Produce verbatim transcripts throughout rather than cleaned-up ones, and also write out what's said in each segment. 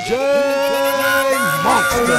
J Monster.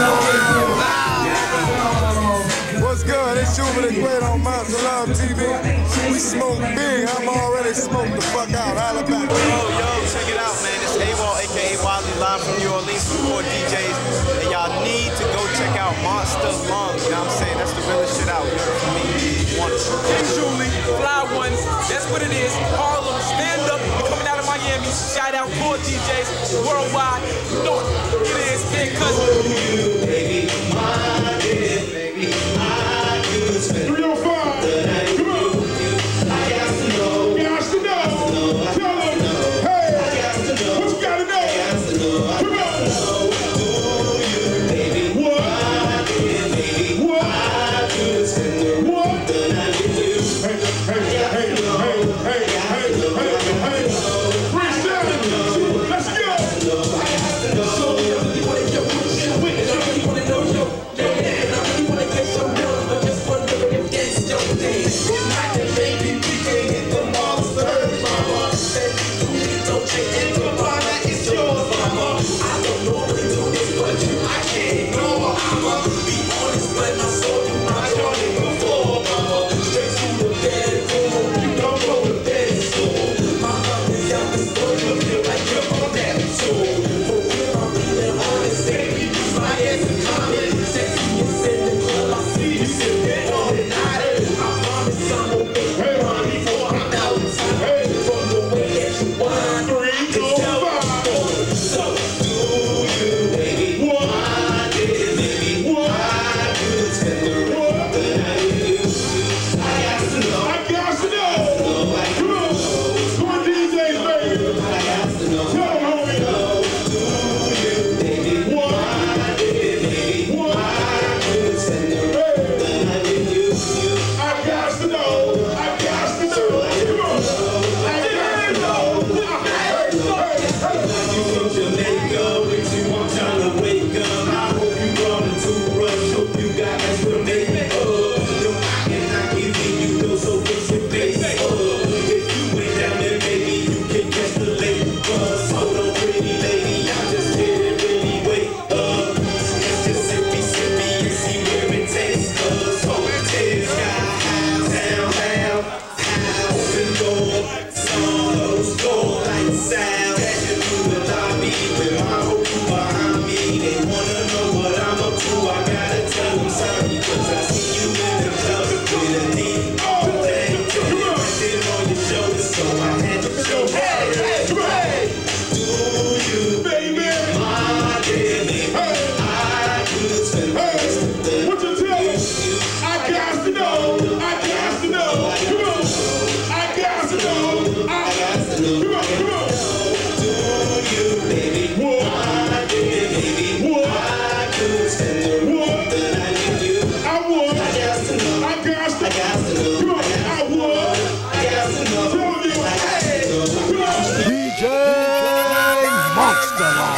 What's good? It's Jubilee Great on Monster Love T V. We smoke big. I'm already smoked the fuck out. Alabama. Yo, yo, check it out, man. It's AWOL, aka Wiley, live from New Orleans with four D Js. And y'all need to go check out Monster Lungs. You know what I'm saying? That's the realest shit out. You heard from me. One. Hey, Julie, Fly Ones. That's what it is. Harlem, stand up. We're coming out of Miami. Shout out four D Js worldwide. You know what it is, big cousin. Baby, my dear, baby, I could spend three oh five. the night Come on. with you. I got to know. Got to know. Tell them. Hey. I got to know. What you got to know? I got to know. I Come on. got to know. Do you, baby? What? My dear, baby, What? I could spend the, What? the night with you. Hey, hey, hey, hey, hey, hey, hey, hey. Freestyle. Let's go. D J Monster.